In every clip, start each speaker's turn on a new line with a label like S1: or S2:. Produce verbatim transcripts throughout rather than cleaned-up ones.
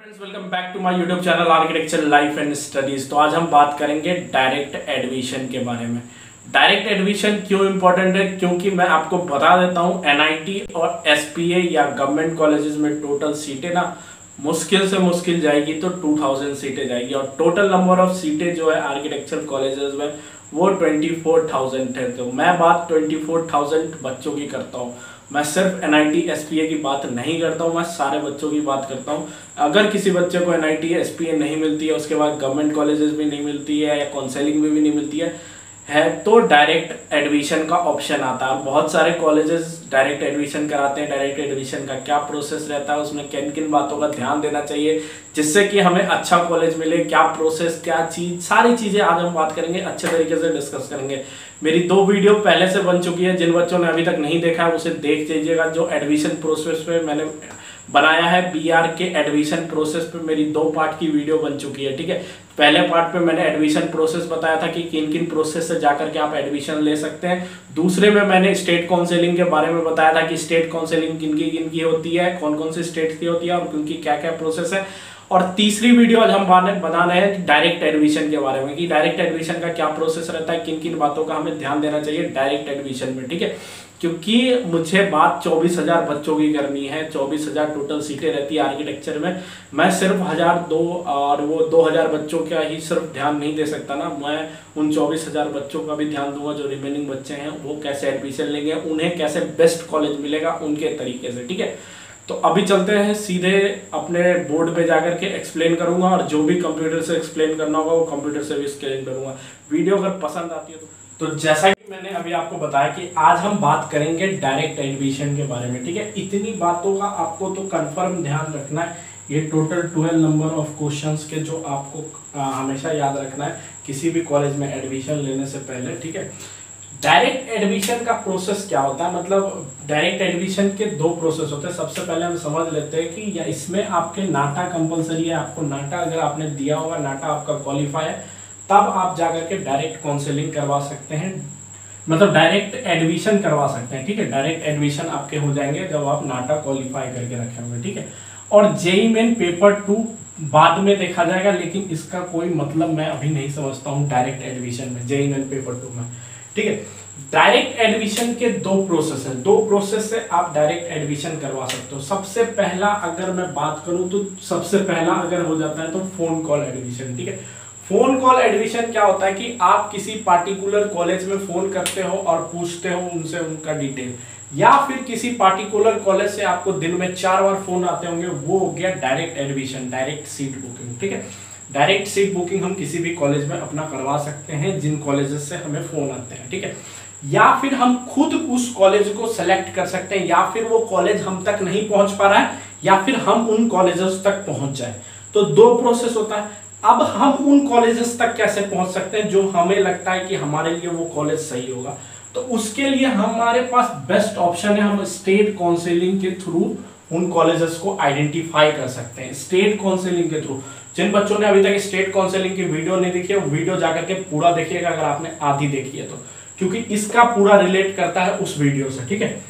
S1: Friends, welcome back to my YouTube channel architecture life and studies. तो आज हम बात करेंगे डायरेक्ट एडमिशन के बारे में। डायरेक्ट एडमिशन क्यों इंपॉर्टेंट है? क्योंकि मैं आपको बता देता हूं, एनआईटी और एसपीए या गवर्नमेंट कॉलेजेस में टोटल सीटें ना मुश्किल से मुश्किल जाएगी तो दो हज़ार सीटें जाएगी, और टोटल नंबर ऑफ सीटें जो है आर्किटेक्चर कॉलेजेस में वो चौबीस हज़ार है। तो मैं बात चौबीस हज़ार बच्चों की करता हूँ। मैं सिर्फ एनआईटी एसपीए की बात नहीं करता हूँ, मैं सारे बच्चों की बात करता हूँ। अगर किसी बच्चे को एनआईटी एसपीए नहीं मिलती है, उसके बाद गवर्नमेंट कॉलेजेस भी नहीं मिलती है या काउंसलिंग में भी नहीं मिलती है है तो डायरेक्ट एडमिशन का ऑप्शन आता है। बहुत सारे कॉलेजेस डायरेक्ट एडमिशन कराते हैं। डायरेक्ट एडमिशन का क्या प्रोसेस रहता है, उसमें किन किन बातों का ध्यान देना चाहिए जिससे कि हमें अच्छा कॉलेज मिले, क्या प्रोसेस, क्या चीज़, सारी चीज़ें आज हम बात करेंगे, अच्छे तरीके से डिस्कस करेंगे। मेरी दो वीडियो पहले से बन चुकी है, जिन बच्चों ने अभी तक नहीं देखा है उसे देख लीजिएगा। जो एडमिशन प्रोसेस पे मैंने बनाया है, बीआर के एडमिशन प्रोसेस पे मेरी दो पार्ट की वीडियो बन चुकी है, ठीक है। पहले पार्ट पे मैंने एडमिशन प्रोसेस बताया था कि किन किन प्रोसेस से जाकर के आप एडमिशन ले सकते हैं। दूसरे में मैंने स्टेट काउंसलिंग के बारे में बताया था कि स्टेट काउंसलिंग किन की किन की होती है, कौन कौन सी स्टेट की होती है और उनकी क्या क्या प्रोसेस है। और तीसरी वीडियो आज हम बना रहे हैं डायरेक्ट एडमिशन के बारे में कि डायरेक्ट एडमिशन का क्या प्रोसेस रहता है, किन किन बातों का हमें ध्यान देना चाहिए डायरेक्ट एडमिशन में, ठीक है। क्योंकि मुझे बात चौबीस हजार बच्चों की करनी है, चौबीस हजार टोटल सीटें रहती है आर्किटेक्चर में। मैं सिर्फ हजार दो और वो दो हजार बच्चों का ही सिर्फ ध्यान नहीं दे सकता ना, मैं उन चौबीस हजार बच्चों का भी ध्यान दूंगा। जो रिमेनिंग बच्चे हैं वो कैसे एडमिशन लेंगे, उन्हें कैसे बेस्ट कॉलेज मिलेगा उनके तरीके से, ठीक है। तो अभी चलते हैं सीधे अपने बोर्ड पे जाकर के एक्सप्लेन करूंगा, और जो भी कंप्यूटर से एक्सप्लेन करना होगा वो कंप्यूटर से भी एक्सप्लेन करूंगा। वीडियो अगर पसंद आती है तो तो जैसा कि मैंने अभी आपको बताया कि आज हम बात करेंगे डायरेक्ट एडमिशन के बारे में, ठीक है। इतनी बातों का आपको तो कंफर्म ध्यान रखना है। ये total twelve number of questions के जो आपको आ, हमेशा याद रखना है किसी भी कॉलेज में एडमिशन लेने से पहले, ठीक है। डायरेक्ट एडमिशन का प्रोसेस क्या होता है, मतलब डायरेक्ट एडमिशन के दो प्रोसेस होते हैं। सबसे पहले हम समझ लेते हैं कि या इसमें आपके नाटा कंपलसरी है। आपको नाटा अगर आपने दिया होगा, नाटा आपका क्वालिफाई है, तब आप जाकर के डायरेक्ट काउंसलिंग करवा सकते हैं, मतलब डायरेक्ट एडमिशन करवा सकते हैं, ठीक है। डायरेक्ट एडमिशन आपके हो जाएंगे जब आप नाटा क्वालिफाई करके रखे होंगे, ठीक है। और जेई मेन पेपर टू बाद में देखा जाएगा, लेकिन इसका कोई मतलब मैं अभी नहीं समझता हूँ डायरेक्ट एडमिशन में, जेई मेन पेपर टू में, ठीक है। डायरेक्ट एडमिशन के दो प्रोसेस हैं, दो प्रोसेस से आप डायरेक्ट एडमिशन करवा सकते हो। सबसे पहला अगर मैं बात करूं तो सबसे पहला अगर हो जाता है तो फोन कॉल एडमिशन, ठीक है। फोन कॉल एडमिशन क्या होता है कि आप किसी पार्टिकुलर कॉलेज में फोन करते हो और पूछते हो उनसे उनका डिटेल, या फिर किसी पार्टिकुलर कॉलेज से आपको दिन में चार बार फोन आते होंगे, वो हो गया direct admission, direct seat booking, ठीक है। डायरेक्ट सीट बुकिंग हम किसी भी कॉलेज में अपना करवा सकते हैं जिन कॉलेजेस से हमें फोन आते हैं, ठीक है। या फिर हम खुद उस कॉलेज को सेलेक्ट कर सकते हैं, या फिर वो कॉलेज हम तक नहीं पहुंच पा रहा है, या फिर हम उन कॉलेजेस तक पहुंच जाए। तो दो प्रोसेस होता है। अब हम उन कॉलेजेस तक कैसे पहुंच सकते हैं जो हमें लगता है कि हमारे लिए वो कॉलेज सही होगा। तो उसके लिए हमारे पास बेस्ट ऑप्शन है, हम स्टेट काउंसलिंग के थ्रू उन कॉलेजेस को आइडेंटिफाई कर सकते हैं। स्टेट काउंसलिंग के थ्रू, जिन बच्चों ने अभी तक स्टेट काउंसलिंग की वीडियो नहीं देखी है, वीडियो जाकर के पूरा देखिएगा अगर आपने आधी देखी है तो, क्योंकि इसका पूरा रिलेट करता है उस वीडियो से, ठीक है।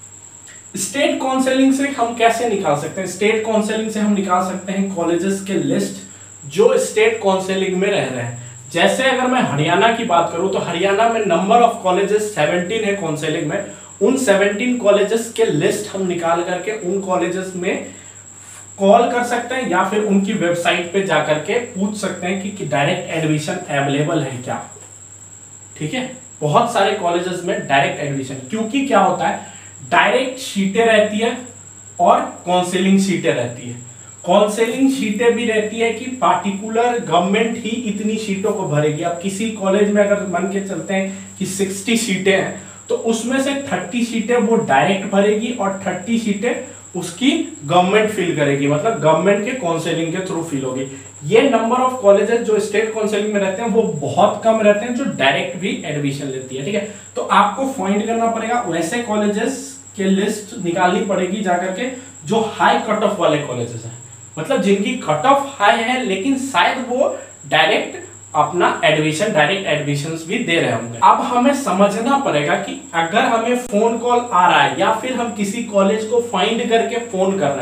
S1: स्टेट काउंसलिंग से हम कैसे निकाल सकते हैं? स्टेट काउंसलिंग से हम निकाल सकते हैं कॉलेजेस के लिस्ट जो स्टेट काउंसलिंग में रह रहे हैं। जैसे अगर मैं हरियाणा की बात करूं तो हरियाणा में नंबर ऑफ कॉलेजेस सत्रह है काउंसलिंग में। उन सत्रह कॉलेजेस के लिस्ट हम निकाल करके उन कॉलेजेस में कॉल कर सकते हैं, या फिर उनकी वेबसाइट पे जाकर के पूछ सकते हैं कि, कि डायरेक्ट एडमिशन अवेलेबल है क्या, ठीक है। बहुत सारे कॉलेजेस में डायरेक्ट एडमिशन, क्योंकि क्या होता है, डायरेक्ट सीटें रहती है और काउंसलिंग सीटें रहती है। काउंसलिंग सीटें भी रहती है कि पार्टिकुलर गवर्नमेंट ही इतनी सीटों को भरेगी। अब किसी कॉलेज में अगर मान के चलते हैं कि साठ सीटें हैं, तो उसमें से तीस सीटें वो डायरेक्ट भरेगी और तीस सीटें उसकी गवर्नमेंट फिल करेगी, मतलब गवर्नमेंट के काउंसलिंग के थ्रू फिल होगी। ये नंबर ऑफ कॉलेजेस जो स्टेट काउंसलिंग में रहते हैं वो बहुत कम रहते हैं जो डायरेक्ट भी एडमिशन लेती है, ठीक है। तो आपको फाइंड करना पड़ेगा वैसे कॉलेजेस के लिस्ट निकालनी पड़ेगी जाकर के जो हाई कट ऑफ वाले कॉलेजेस हैं, मतलब जिनकी कट ऑफ हाई है लेकिन शायद वो डायरेक्ट अपना एडमिशन डायरेक्ट एडमिशंस भी दे रहे होंगे। अब हमें समझना पड़ेगा कि अगर हमें फोन कॉल आ रहा है या फिर हम किसी कॉलेज को फाइंड करके फोन कर रहे हैं,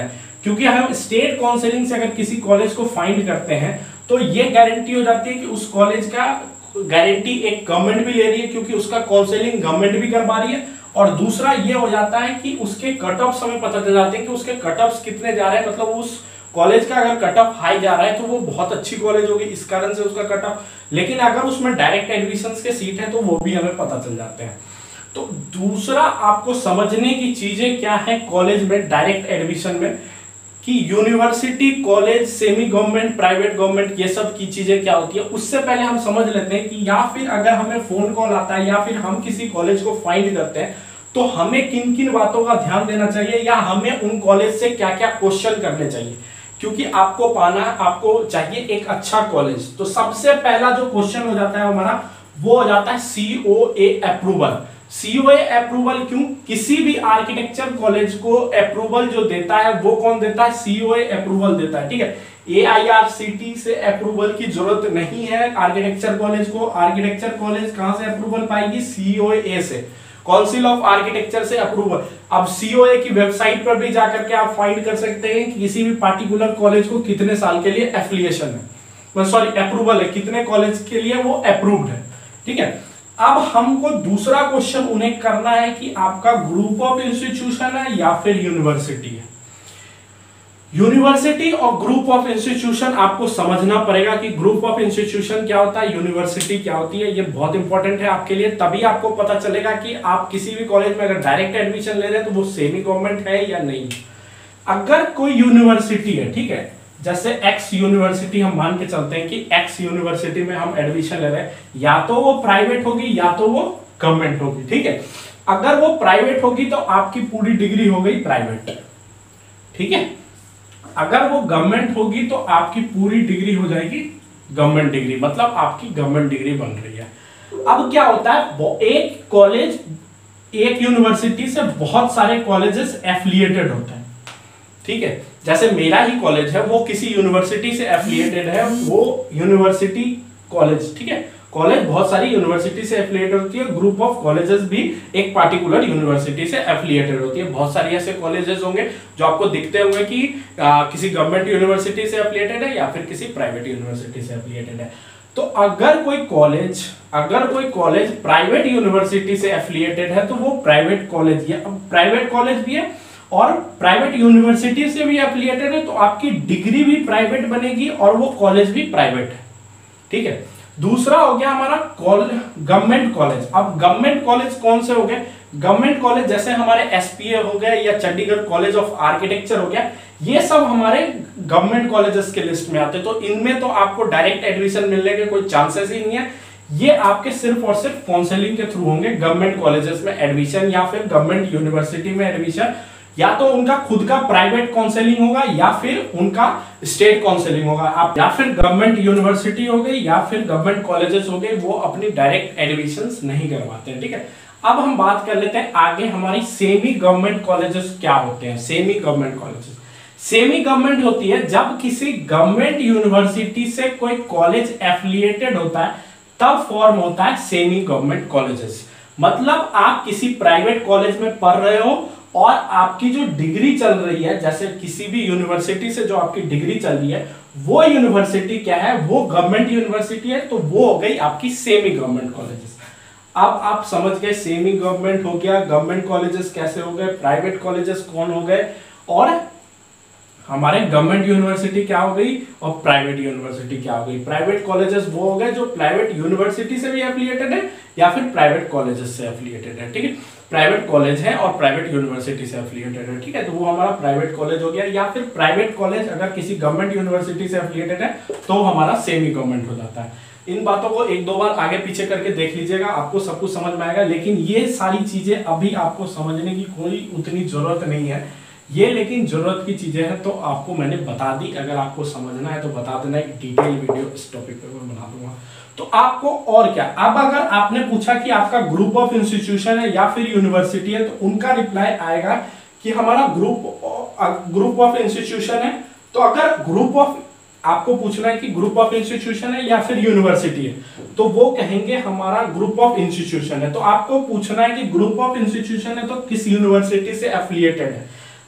S1: क्योंकि हम स्टेट काउंसलिंग से अगर किसी कॉलेज को फाइंड करते हैं तो ये गारंटी हो जाती है कि उस कॉलेज का गारंटी एक गवर्नमेंट भी ले रही है, क्योंकि उसका काउंसलिंग गवर्नमेंट भी करवा रही है, और दूसरा ये हो जाता है कि उसके कट ऑफ्स हमें पता चल जाते हैं कि उसके कट ऑफ्स कितने जा रहे हैं, मतलब उस कॉलेज का अगर कट ऑफ हाई जा रहा है तो वो बहुत अच्छी कॉलेज होगी, इस कारण से उसका कट ऑफ, लेकिन अगर उसमें डायरेक्ट एडमिशंस के सीट है तो वो भी हमें पता चल जाते हैं। तो दूसरा आपको समझने की चीजें क्या है कॉलेज में डायरेक्ट एडमिशन में, कि university, college, semi government, private government, ये सब की चीजें क्या होती है। उससे पहले हम समझ लेते हैं कि या फिर अगर हमें फोन कॉल आता है या फिर हम किसी कॉलेज को फाइंड करते हैं तो हमें किन किन बातों का ध्यान देना चाहिए, या हमें उन कॉलेज से क्या क्या क्वेश्चन करने चाहिए, क्योंकि आपको पाना, आपको चाहिए एक अच्छा कॉलेज। तो सबसे पहला जो क्वेश्चन हो जाता है हमारा वो हो जाता है सीओए अप्रूवल। सीओए अप्रूवल क्यों? किसी भी आर्किटेक्चर कॉलेज को अप्रूवल जो देता है वो कौन देता है? सीओए अप्रूवल देता है, ठीक है। एआईआरसीटी से अप्रूवल की जरूरत नहीं है आर्किटेक्चर कॉलेज को। आर्किटेक्चर कॉलेज कहां से अप्रूवल पाएगी? सीओए से, काउंसिल ऑफ आर्किटेक्चर से अप्रूवल। अब सीओए की वेबसाइट पर भी जाकर के आप फाइंड कर सकते हैं कि किसी भी पार्टिकुलर कॉलेज को कितने साल के लिए एफिलिएशन है, सॉरी अप्रूवल है, कितने कॉलेज के लिए वो अप्रूव्ड है, ठीक है। अब हमको दूसरा क्वेश्चन उन्हें करना है कि आपका ग्रुप ऑफ इंस्टीट्यूशन है या फिर यूनिवर्सिटी है। यूनिवर्सिटी और ग्रुप ऑफ इंस्टीट्यूशन आपको समझना पड़ेगा कि ग्रुप ऑफ इंस्टीट्यूशन क्या होता है, यूनिवर्सिटी क्या होती है। ये बहुत इंपॉर्टेंट है आपके लिए, तभी आपको पता चलेगा कि आप किसी भी कॉलेज में अगर डायरेक्ट एडमिशन ले रहे हैं तो वो सेमी गवर्नमेंट है या नहीं। अगर कोई यूनिवर्सिटी है, ठीक है, जैसे एक्स यूनिवर्सिटी हम मान के चलते हैं कि एक्स यूनिवर्सिटी में हम एडमिशन ले रहे हैं, या तो वो प्राइवेट होगी या तो वो गवर्नमेंट होगी, ठीक है। अगर वो प्राइवेट होगी तो आपकी पूरी डिग्री हो गई प्राइवेट, ठीक है। अगर वो गवर्नमेंट होगी तो आपकी पूरी डिग्री हो जाएगी गवर्नमेंट डिग्री, मतलब आपकी गवर्नमेंट डिग्री बन रही है। अब क्या होता है, एक कॉलेज, एक यूनिवर्सिटी से बहुत सारे कॉलेजेस एफिलिएटेड होते हैं, ठीक है। जैसे मेरा ही कॉलेज है वो किसी यूनिवर्सिटी से एफिलिएटेड है, वो यूनिवर्सिटी कॉलेज, ठीक है। कॉलेज बहुत सारी यूनिवर्सिटी से एफिलिएटेड होती है, ग्रुप ऑफ कॉलेजेस भी एक पार्टिकुलर यूनिवर्सिटी से एफिलिएटेड होती है। बहुत सारी ऐसे कॉलेजेस होंगे जो आपको दिखते होंगे कि आ, किसी गवर्नमेंट यूनिवर्सिटी से एफिलिएटेड है या फिर किसी प्राइवेट यूनिवर्सिटी से एफिलिएटेड है। तो अगर कोई कॉलेज अगर कोई कॉलेज प्राइवेट यूनिवर्सिटी से एफिलिएटेड है तो वो प्राइवेट कॉलेज है। अब प्राइवेट कॉलेज भी है और प्राइवेट यूनिवर्सिटी से भी एफिलिएटेड है, तो आपकी डिग्री भी प्राइवेट बनेगी और वो कॉलेज भी प्राइवेट है, ठीक है। दूसरा हो गया हमारा गवर्नमेंट कॉलेज। अब गवर्नमेंट कॉलेज कौन से हो गए? गवर्नमेंट कॉलेज जैसे हमारे एसपीए हो गए या चंडीगढ़ कॉलेज ऑफ आर्किटेक्चर हो गया, ये सब हमारे गवर्नमेंट कॉलेजेस के लिस्ट में आते हैं। तो इनमें तो आपको डायरेक्ट एडमिशन मिलने के कोई चांसेस ही नहीं है, ये आपके सिर्फ और सिर्फ काउंसलिंग के थ्रू होंगे। गवर्नमेंट कॉलेजेस में एडमिशन या फिर गवर्नमेंट यूनिवर्सिटी में एडमिशन, या तो उनका खुद का प्राइवेट काउंसलिंग होगा या फिर उनका स्टेट काउंसलिंग होगा। आप या फिर गवर्नमेंट यूनिवर्सिटी हो गई या फिर गवर्नमेंट कॉलेजेस हो गए, वो अपनी डायरेक्ट एडमिशंस नहीं करवाते हैं, ठीक है। अब हम बात कर लेते हैं आगे हमारी सेमी गवर्नमेंट कॉलेजेस क्या होते हैं। Semi government colleges semi government होती है जब किसी गवर्नमेंट यूनिवर्सिटी से कोई कॉलेज एफिलिएटेड होता है, तब फॉर्म होता है सेमी गवर्नमेंट कॉलेजेस। मतलब आप किसी प्राइवेट कॉलेज में पढ़ रहे हो और आपकी जो डिग्री चल रही है, जैसे किसी भी यूनिवर्सिटी से जो आपकी डिग्री चल रही है, वो यूनिवर्सिटी क्या है, वो गवर्नमेंट यूनिवर्सिटी है, तो वो हो गई आपकी सेमी गवर्नमेंट कॉलेजेस। अब आप समझ गए सेमी गवर्नमेंट हो गया, गवर्नमेंट कॉलेजेस कैसे हो गए, प्राइवेट कॉलेजेस कौन हो गए, और हमारे गवर्नमेंट यूनिवर्सिटी क्या हो गई और प्राइवेट यूनिवर्सिटी क्या हो गई। प्राइवेट कॉलेजेस वो हो गए जो प्राइवेट यूनिवर्सिटी से भी एफिलिएटेड है या फिर प्राइवेट कॉलेजेस से एफिलिएटेड है, ठीक है। प्राइवेट कॉलेज है और प्राइवेट यूनिवर्सिटी से एफिलिएटेड है, ठीक है, तो वो हमारा प्राइवेट कॉलेज हो गया। या फिर प्राइवेट कॉलेज अगर किसी गवर्नमेंट यूनिवर्सिटी से एफिलिएटेड है तो हमारा सेमी गवर्नमेंट हो जाता है। इन बातों को एक दो बार आगे पीछे करके देख लीजिएगा, आपको सब कुछ समझ में आएगा। लेकिन ये सारी चीजें अभी आपको समझने की कोई उतनी जरूरत नहीं है, ये लेकिन जरूरत की चीजें हैं तो आपको मैंने बता दी। अगर आपको समझना है तो बता देना, एक डिटेल वीडियो इस टॉपिक पे मैं बना दूंगा। तो आपको और क्या, अब अगर आपने पूछा कि आपका ग्रुप ऑफ इंस्टीट्यूशन है या फिर यूनिवर्सिटी है, तो उनका रिप्लाई आएगा कि हमारा ग्रुप ग्रुप ऑफ इंस्टीट्यूशन है। तो अगर ग्रुप ऑफ आपको पूछना है कि ग्रुप ऑफ इंस्टीट्यूशन है या फिर यूनिवर्सिटी है, तो वो कहेंगे हमारा ग्रुप ऑफ इंस्टीट्यूशन है। तो आपको पूछना है कि ग्रुप ऑफ इंस्टीट्यूशन है तो किस यूनिवर्सिटी से एफिलिएटेड है।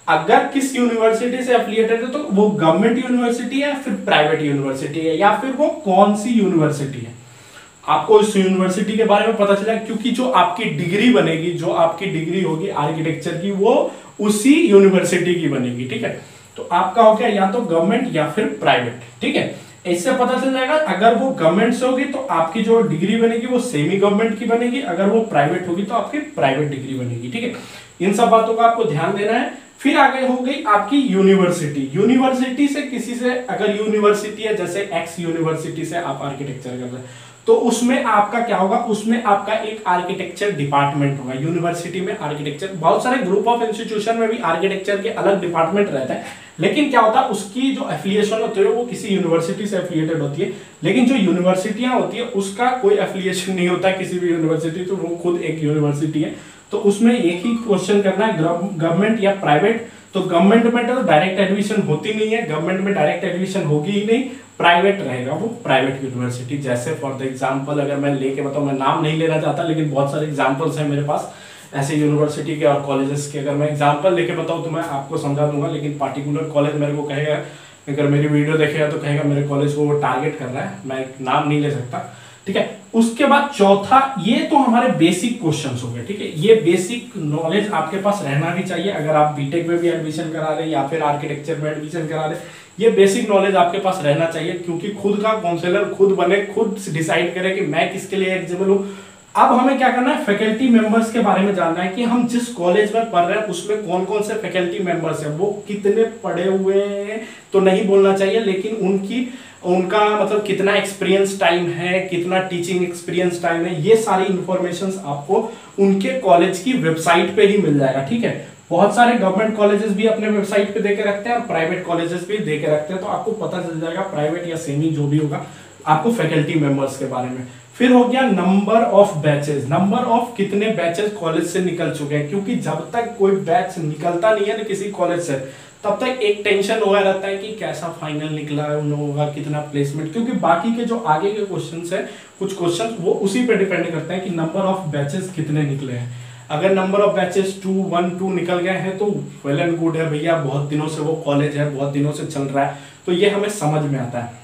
S1: अगर किस यूनिवर्सिटी से एफिलिएटेड है तो वो गवर्नमेंट यूनिवर्सिटी है, फिर प्राइवेट यूनिवर्सिटी है, या फिर वो कौन सी यूनिवर्सिटी है, आपको इस यूनिवर्सिटी के बारे में पता चला। क्योंकि जो आपकी डिग्री बनेगी, जो आपकी डिग्री होगी आर्किटेक्चर की, वो उसी यूनिवर्सिटी की बनेगी, ठीक है। तो आपका हो गया या तो गवर्नमेंट या फिर प्राइवेट, ठीक है। इससे पता चल जाएगा अगर वो गवर्नमेंट से होगी तो आपकी जो डिग्री बनेगी वो सेमी गवर्नमेंट की बनेगी, अगर वो प्राइवेट होगी तो आपकी प्राइवेट डिग्री बनेगी, ठीक है। इन सब बातों का आपको ध्यान देना है। फिर आगे हो गई आपकी यूनिवर्सिटी। यूनिवर्सिटी से किसी से, अगर यूनिवर्सिटी है जैसे एक्स यूनिवर्सिटी से आप आर्किटेक्चर कर रहे हैं तो उसमें आपका क्या होगा, उसमें आपका एक आर्किटेक्चर डिपार्टमेंट होगा। यूनिवर्सिटी में आर्किटेक्चर, बहुत सारे ग्रुप ऑफ इंस्टीट्यूशन में भी आर्किटेक्चर के अलग डिपार्टमेंट रहता है, लेकिन क्या होता है उसकी जो एफिलिएशन होती है वो किसी यूनिवर्सिटी से एफिलिएटेड होती है। लेकिन जो यूनिवर्सिटियां होती है उसका कोई एफिलिएशन नहीं होता है किसी भी यूनिवर्सिटी, तो वो खुद एक यूनिवर्सिटी है। तो उसमें एक ही क्वेश्चन करना है, गवर्नमेंट या प्राइवेट। तो गवर्नमेंट में तो डायरेक्ट एडमिशन होती नहीं है, गवर्नमेंट में डायरेक्ट एडमिशन होगी ही नहीं, प्राइवेट रहेगा वो प्राइवेट यूनिवर्सिटी। जैसे फॉर द एग्जांपल अगर मैं लेके बताऊं, मैं नाम नहीं लेना चाहता लेकिन बहुत सारे एग्जांपल्स हैं मेरे पास ऐसे यूनिवर्सिटी के और कॉलेजेस के। अगर मैं एग्जांपल लेके बताऊं तो मैं आपको समझा दूंगा, लेकिन पार्टिकुलर कॉलेज मेरे को कहेगा, अगर मेरी वीडियो देखेगा तो कहेगा मेरे कॉलेज को वो टारगेट कर रहा है, मैं नाम नहीं ले सकता, ठीक है। उसके बाद चौथा, ये तो हमारे बेसिक क्वेश्चंस हो गए, ठीक है। ये बेसिक नॉलेज आपके पास रहना भी चाहिए अगर आप बीटेक में भी एडमिशन करा रहे हैं या फिर आर्किटेक्चर में एडमिशन करा रहे हैं। ये बेसिक नॉलेज आपके पास रहना चाहिए, क्योंकि खुद का काउंसलर खुद बने, खुद डिसाइड करे कि मैं किसके लिए एलिजिबल हूँ। अब हमें क्या करना है, फैकल्टी मेंबर्स के बारे में जानना है कि हम जिस कॉलेज में पढ़ रहे हैं उसमें कौन कौन से फैकल्टी मेंबर्स हैं, वो कितने पढ़े हुए हैं तो नहीं बोलना चाहिए, लेकिन उनकी उनका मतलब कितना एक्सपीरियंस टाइम है, कितना टीचिंग एक्सपीरियंस टाइम है, ये सारी इंफॉर्मेशंस आपको उनके कॉलेज की वेबसाइट पे ही मिल जाएगा, ठीक है। बहुत सारे गवर्नमेंट कॉलेजेस भी अपने वेबसाइट पे देके रखते हैं और प्राइवेट कॉलेजेस भी देके रखते हैं, तो आपको पता चल जाएगा प्राइवेट या सेमी जो भी होगा आपको फैकल्टी मेंबर्स के बारे में। फिर हो गया number of batches, number of कितने बैचेस कॉलेज से निकल चुके हैं, क्योंकि जब तक कोई बैच निकलता नहीं है ना किसी कॉलेज से, तब तक एक टेंशन हुआ रहता है कि कैसा फाइनल निकला है उन लोगों का, कितना प्लेसमेंट, क्योंकि बाकी के जो आगे के क्वेश्चंस है कुछ क्वेश्चंस वो उसी पे डिपेंड करते हैं कि नंबर ऑफ बैचेस कितने निकले हैं। अगर number of batches two one two निकल गए हैं तो वेल एंड गुड है भैया, बहुत दिनों से वो कॉलेज है, बहुत दिनों से चल रहा है, तो ये हमें समझ में आता है।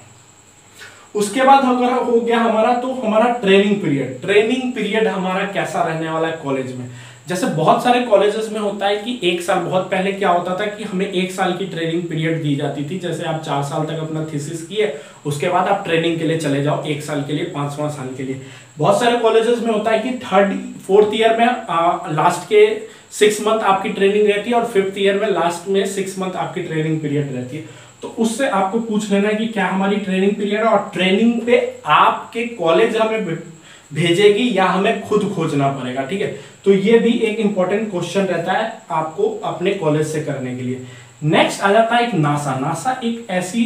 S1: उसके बाद अगर हो गया हमारा तो हमारा ट्रेनिंग पीरियड। ट्रेनिंग पीरियड हमारा कैसा रहने वाला है कॉलेज में, जैसे बहुत सारे कॉलेजेस में होता है कि एक साल, बहुत पहले क्या होता था कि हमें एक साल की ट्रेनिंग पीरियड दी जाती थी, जैसे आप चार साल तक अपना थीसिस किए उसके बाद आप ट्रेनिंग के लिए चले जाओ एक साल के लिए, पांचवा साल के लिए। बहुत सारे कॉलेजेस में होता है कि थर्ड फोर्थ ईयर में आ, लास्ट के सिक्स मंथ आपकी ट्रेनिंग रहती है और फिफ्थ ईयर में लास्ट में सिक्स मंथ आपकी ट्रेनिंग पीरियड रहती है। तो उससे आपको पूछ लेना है कि क्या हमारी ट्रेनिंग पीरियड है और ट्रेनिंग पे आपके कॉलेज हमें भेजेगी या हमें खुद खोजना पड़ेगा, ठीक है। तो ये भी एक इंपॉर्टेंट क्वेश्चन रहता है आपको अपने कॉलेज से करने के लिए। नेक्स्ट आ जाता है एक नासा। नासा एक ऐसी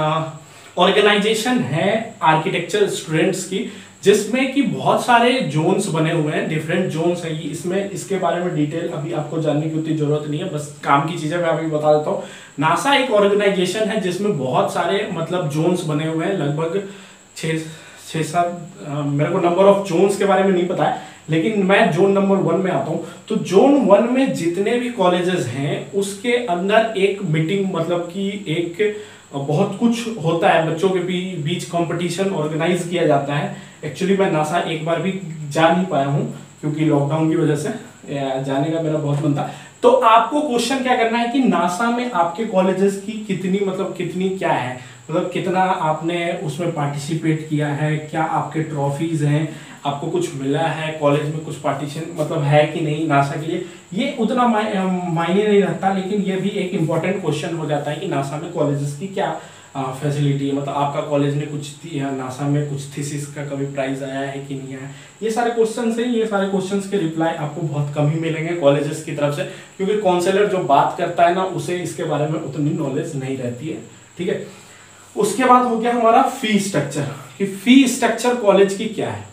S1: ऑर्गेनाइजेशन है आर्किटेक्चर स्टूडेंट्स की, जिसमें कि बहुत सारे जोन्स बने हुए हैं, डिफरेंट जोन्स हैं। इसमें इसके बारे में डिटेल अभी आपको जानने की उतनी जरूरत नहीं है, बस काम की चीजें मैं अभी बता देता हूँ। नासा एक ऑर्गेनाइजेशन है जिसमें बहुत सारे मतलब जोन्स बने हुए हैं, लगभग छह छह सात, मेरे को नंबर ऑफ जोन्स के बारे में नहीं पता है, लेकिन मैं जोन नंबर वन में आता हूँ। तो जोन वन में जितने भी कॉलेजेस हैं उसके अंदर एक मीटिंग, मतलब कि एक बहुत कुछ होता है, बच्चों के भी बीच कंपटीशन ऑर्गेनाइज किया जाता है। एक्चुअली मैं नासा एक बार भी जा नहीं पाया हूँ क्योंकि लॉकडाउन की वजह से, जाने का मेरा बहुत मन था। तो आपको क्वेश्चन क्या करना है कि नासा में आपके कॉलेजेस की कितनी मतलब कितनी क्या है, मतलब कितना आपने उसमें पार्टिसिपेट किया है, क्या आपके ट्रॉफीज हैं, आपको कुछ मिला है कॉलेज में, कुछ पार्टीशन मतलब है कि नहीं नासा के लिए, ये उतना मायने नहीं रखता, लेकिन ये भी एक इम्पॉर्टेंट क्वेश्चन हो जाता है कि नासा में कॉलेजेस की क्या फैसिलिटी है, मतलब आपका कॉलेज ने कुछ नासा में कुछ थीसिस का कभी प्राइज आया है कि नहीं आया। ये सारे क्वेश्चंस हैं, ये सारे क्वेश्चंस के रिप्लाई आपको बहुत कम ही मिलेंगे कॉलेजेस की तरफ से, क्योंकि काउंसलर जो बात करता है ना उसे इसके बारे में उतनी नॉलेज नहीं रहती है, ठीक है। उसके बाद हो गया हमारा फी स्ट्रक्चर, कि फी स्ट्रक्चर कॉलेज की क्या है।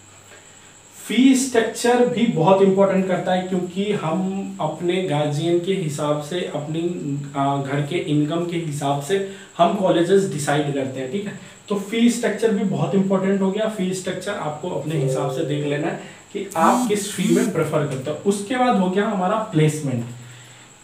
S1: फी स्ट्रक्चर भी बहुत इंपॉर्टेंट करता है, क्योंकि हम अपने गार्जियन के हिसाब से, अपनी घर के इनकम के हिसाब से हम कॉलेजेस डिसाइड करते हैं, ठीक है। तो फी स्ट्रक्चर भी बहुत इंपॉर्टेंट हो गया। फी स्ट्रक्चर आपको अपने हिसाब से देख लेना है कि आप किस फी में प्रेफर करते हो। उसके बाद हो गया हमारा प्लेसमेंट,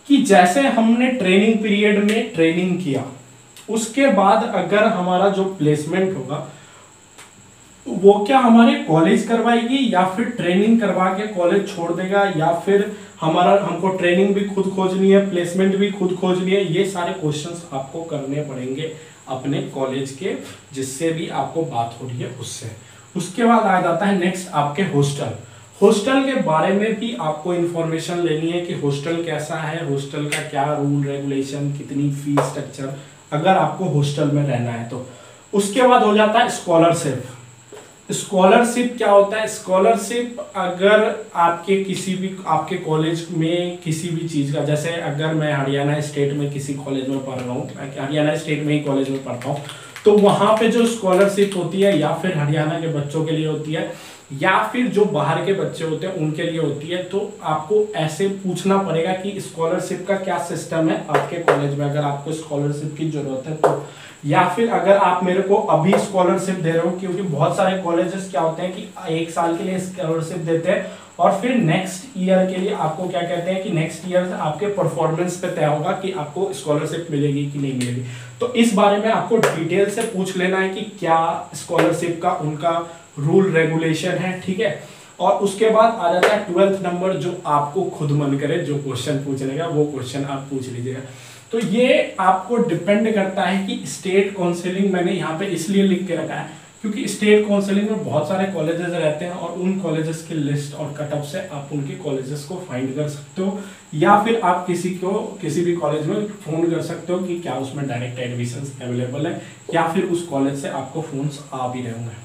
S1: कि जैसे हमने ट्रेनिंग पीरियड में ट्रेनिंग किया, उसके बाद अगर हमारा जो प्लेसमेंट होगा वो क्या हमारे कॉलेज करवाएगी या फिर ट्रेनिंग करवा के कॉलेज छोड़ देगा, या फिर हमारा हमको ट्रेनिंग भी खुद खोजनी है, प्लेसमेंट भी खुद खोजनी है। ये सारे क्वेश्चंस आपको करने पड़ेंगे अपने कॉलेज के जिससे भी आपको बात हो रही है उससे। उसके बाद आ जाता है नेक्स्ट आपके हॉस्टल। हॉस्टल के बारे में भी आपको इंफॉर्मेशन लेनी है कि हॉस्टल कैसा है, हॉस्टल का क्या रूल रेगुलेशन, कितनी फीस स्ट्रक्चर, अगर आपको हॉस्टल में रहना है तो। उसके बाद हो जाता है स्कॉलरशिप। स्कॉलरशिप क्या होता है? स्कॉलरशिप अगर आपके किसी भी आपके कॉलेज में किसी भी चीज़ का, जैसे अगर मैं हरियाणा स्टेट में किसी कॉलेज में पढ़ रहा हूँ, हरियाणा स्टेट में ही कॉलेज में पढ़ता हूँ, तो वहाँ पे जो स्कॉलरशिप होती है या फिर हरियाणा के बच्चों के लिए होती है या फिर जो बाहर के बच्चे होते हैं उनके लिए होती है, तो आपको ऐसे पूछना पड़ेगा कि स्कॉलरशिप का क्या सिस्टम है आपके कॉलेज में, अगर आपको स्कॉलरशिप की जरूरत है तो। या फिर अगर आप मेरे को अभी स्कॉलरशिप दे रहे हो, क्योंकि बहुत सारे कॉलेजेस क्या होते हैं कि एक साल के लिए स्कॉलरशिप देते हैं और फिर नेक्स्ट ईयर के लिए आपको क्या कहते हैं कि नेक्स्ट ईयर आपके परफॉर्मेंस पे तय होगा कि आपको स्कॉलरशिप मिलेगी कि नहीं मिलेगी। तो इस बारे में आपको डिटेल से पूछ लेना है कि क्या स्कॉलरशिप का उनका रूल रेगुलेशन है, ठीक है। और उसके बाद आ जाता है ट्वेल्थ नंबर, जो आपको खुद मन करे जो क्वेश्चन पूछने का वो क्वेश्चन आप पूछ लीजिएगा। तो ये आपको डिपेंड करता है कि स्टेट काउंसिलिंग मैंने यहाँ पे इसलिए लिख के रखा है क्योंकि स्टेट काउंसिलिंग में बहुत सारे कॉलेजेस रहते हैं और उन कॉलेजेस की लिस्ट और कटअप से आप उनके कॉलेजेस को फाइंड कर सकते हो, या फिर आप किसी को किसी भी कॉलेज में फोन कर सकते हो कि क्या उसमें डायरेक्ट एडमिशन अवेलेबल है, या फिर उस कॉलेज से आपको फोन्स आ भी रहे होंगे।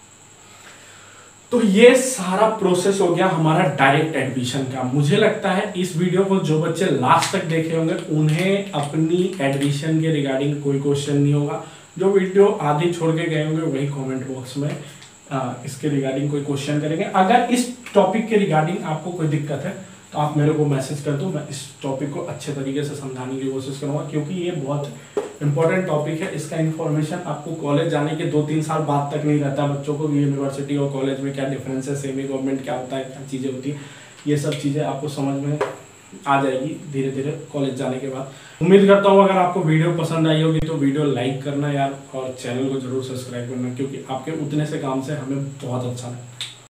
S1: तो ये सारा प्रोसेस हो गया हमारा डायरेक्ट एडमिशन का। मुझे लगता है इस वीडियो को जो बच्चे लास्ट तक देखे होंगे उन्हें अपनी एडमिशन के रिगार्डिंग कोई क्वेश्चन नहीं होगा। जो वीडियो आधी छोड़ के गए होंगे वही कमेंट बॉक्स में आ, इसके रिगार्डिंग कोई क्वेश्चन करेंगे। अगर इस टॉपिक के रिगार्डिंग आपको कोई दिक्कत है तो आप मेरे को मैसेज कर दो, मैं इस टॉपिक को अच्छे तरीके से समझाने की कोशिश करूँगा, क्योंकि ये बहुत इंपॉर्टेंट टॉपिक है। इसका इन्फॉर्मेशन आपको कॉलेज जाने के दो तीन साल बाद तक नहीं रहता बच्चों को, यूनिवर्सिटी और कॉलेज में क्या डिफरेंस है, सेमी गवर्नमेंट क्या होता है, क्या चीज़ें होती है, ये सब चीज़ें आपको समझ में आ जाएगी धीरे धीरे कॉलेज जाने के बाद। उम्मीद करता हूँ अगर आपको वीडियो पसंद आई होगी तो वीडियो लाइक करना यार, और चैनल को जरूर सब्सक्राइब करना, क्योंकि आपके उतने से काम से हमें बहुत अच्छा लगता है।